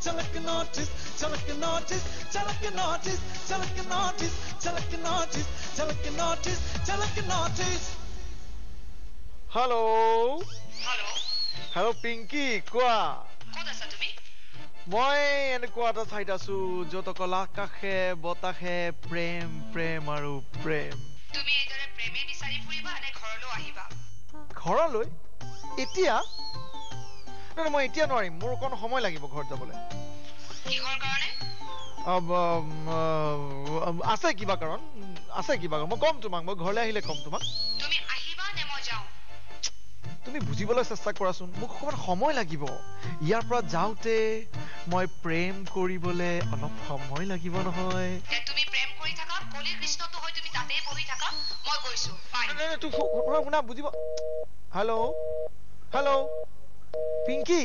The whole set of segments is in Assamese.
झलक नोटिस झलक नोटिस झलक नोटिस झलक नोटिस झलक नोटिस झलक नोटिस झलक notice hello hello hello Pinky কোৱা ক'ত আছা তুমি মই এনেকুৱা এটা ঠাইত আছো য'ত অকল আকাশে বতাহে প্ৰেম প্ৰেম আৰু প্ৰেম তুমি এইদৰে প্ৰেমে বিচাৰি ফুৰিবা নে ঘৰলৈ আহিবা ঘৰলৈ এতিয়া নহয় মই এতিয়া নোৱাৰিম মোৰ অকণ সময় লাগিব ঘৰত যাবলৈ কিহৰ কাৰণে আছে কিবা কাৰণ মই কম তোমাক মই ঘৰলৈ আহিলে কম তোমাক তুমি আহিবা নে মই যাওঁ তুমি বুজিবলৈ চেষ্টা কৰাচোন মোক অকমান সময় লাগিব ইয়াৰ পৰা যাওঁতে মই প্ৰেম কৰিবলৈ অলপ সময় লাগিব নহয় তুমি প্ৰেম কৰি থাকা কলি কৃষ্ণটো হৈ তুমি তাতেই বহি থাকা মই গৈছো ফাইন শুনা বুজিব হেল্ল' পিংকি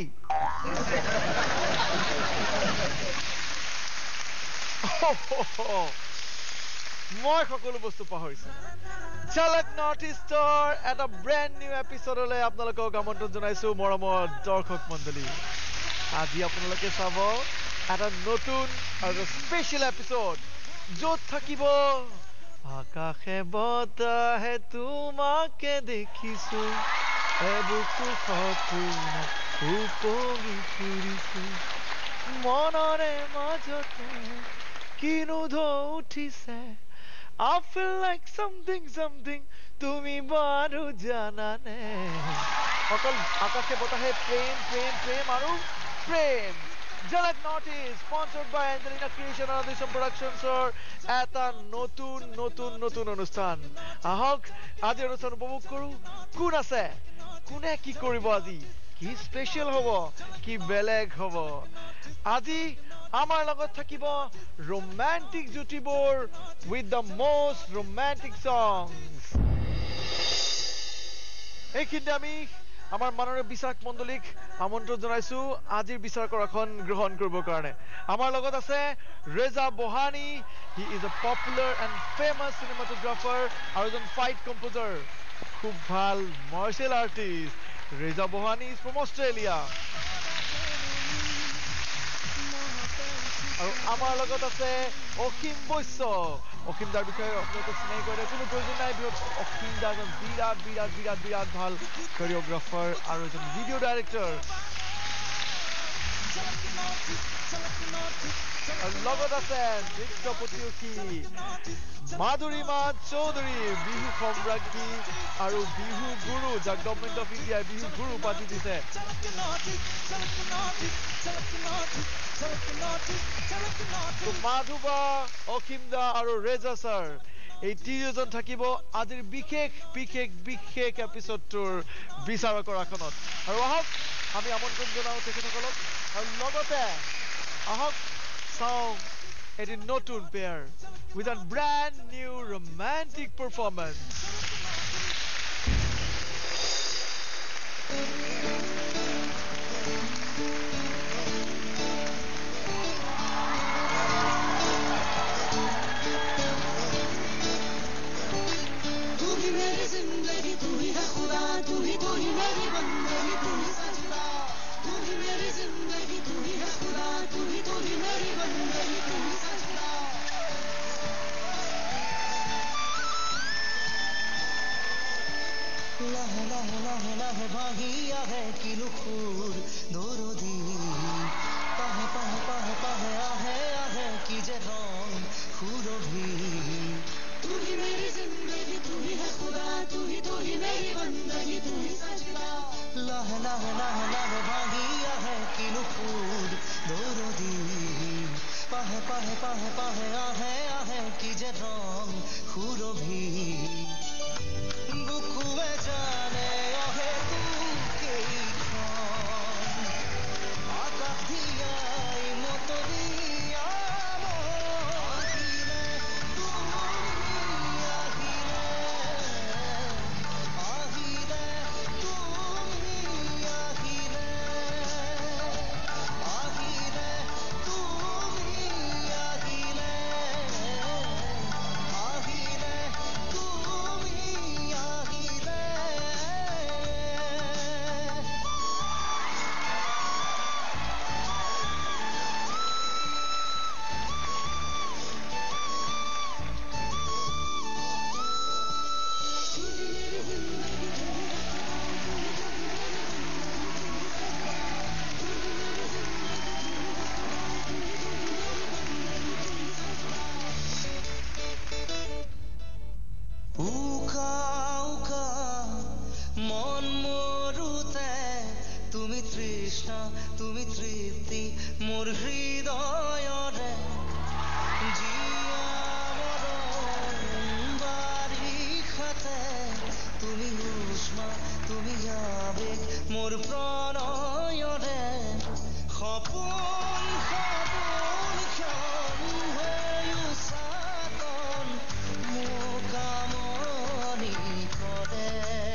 মই সকলো বস্তু পাহৰিছো ঝলক নৰ্থ ইষ্টৰ এটা ব্ৰেণ্ড নিউ এপিছডলৈ আপোনালোকক আমন্ত্ৰণ জনাইছো মৰমৰ দৰ্শক মণ্ডলী আজি আপোনালোকে চাব এটা নতুন আৰু স্পেচিয়েল এপিছড য'ত থাকিব আকাশে বতাহে তোমাকে দেখিছো বুকু সপোনত উপঙি ফুৰিছো মনৰে মাজতে কিনো উঠিছে I feel like something তুমি বাৰু জানানে অকল আকাশে বতাহে প্ৰেম প্ৰেম প্ৰেম আৰু প্ৰেম ঝলক North East sponsored by Angelina creation আৰু দিছম প্ৰডাকশ্যনছৰ এটা নতুন অনুষ্ঠান আহক আজি অনুষ্ঠান উপভোগ কৰো কোন আছে কোনে কি কৰিব আজি কি স্পেচিয়েল হ'ব কি বেলেগ হ'ব আজি আমাৰ লগত থাকিব ৰোমান্টিক জুটিবোৰ with the most romantic songs এইখিনিতে আমি আমাৰ মাননীয় বিচাৰক মণ্ডলীক আমন্ত্ৰণ জনাইছো আজিৰ বিচাৰকৰখন গ্ৰহণ কৰিবৰ কাৰণে আমাৰ লগত আছে Reza বহানী he is a popular and famous cinematographer আৰু এজন ফাইট কম্পোজাৰ খুব ভাল martial artist Reza Bahani is from Australia আৰু আমাৰ লগত আছে অসীম বৈশ্য অসীম দাৰ বিষয়ে আপোনালোকে চিনাই কৰে কোনো প্ৰয়োজন নাই অসীম দা এজন বিৰাট ভাল কোৰিঅগ্ৰাফাৰ আৰু এজন ভিডিঅ' ডাইৰেক্টৰ আৰু লগত আছে নৃত্য প্ৰতিযোগী মাধুৰীমা চৌধুৰী বিহু সম্ৰাজ্ঞী আৰু বিহু গুৰু যাক গভৰ্ণমেণ্ট অফ ইণ্ডিয়াই বিহু গুৰু উপাধি দিছে মাধুবা অসীম দা আৰু ৰেজা ছাৰ এই তিনিজন থাকিব আজিৰ বিশেষ এপিছডটোৰ বিচাৰকৰ আসনত আৰু আহক আমি আমন্ত্ৰণ জনাওঁ তেখেতসকলক আৰু লগতে আহক চাওঁ এটি নতুন pair with a brand new romantic performance লাহে ভাগিয়া হে কিলুখুর দরদি পাহে আহে কি যে রং খুরভি तू ही मेरी जिंदगी तू ही है खुदा तू ही मेरी बंदगी तू ही सजना लाहे भागिया है किलुखुर दरदी पाहे आहे কি যে রং খুরভি বুকুয়ে জানে ওহে তুকে আকাশ দিয়াই মতরিয়া আহিলে তুমি আহিলে স্মৃতি মোৰ হৃদয়ৰে জীয়া মৰম বাৰিষাতে তুমি উষ্মা তুমি আবেগ মোৰ প্ৰণয়ৰে সপোন সপোন ক্ষণ হৈ উচাতন মোক আমনি কৰে